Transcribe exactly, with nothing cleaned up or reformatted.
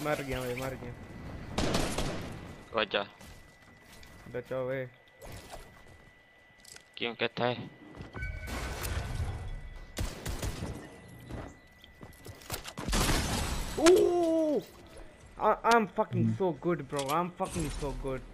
मर गया भाई, मर गया। वजह बचाओ भाई। क्यों कहता है? Ooh! I I'm fucking so good, bro. I'm fucking so good.